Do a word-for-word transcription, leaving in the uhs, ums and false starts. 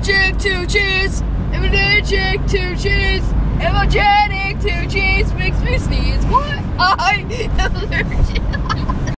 allergic to cheese. I'm allergic to cheese. I'm allergic to cheese. Makes me sneeze. What? I